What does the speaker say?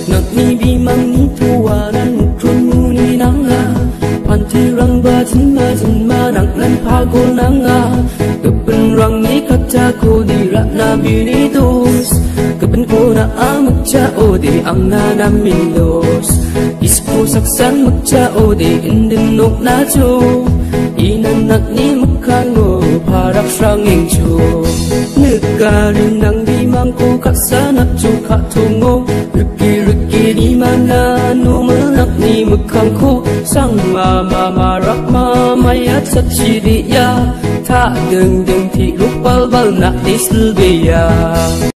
nak ni bimang ni tuanan mukron muni nanga panti rang batin nak nan pago nanga kepen rang ni kata ko di rakna bini dos kepen ko na amukca o di ang namin dos ispo saksan mukca o di indin nok na jo inanak ni mukano parak sanging jo nekarin nang bimang ko kaksanak jo katungo riki di mana no melak ni mukang ko sang mama marak mayat saksi dia tak deng ti rupal bal nak diselbeya.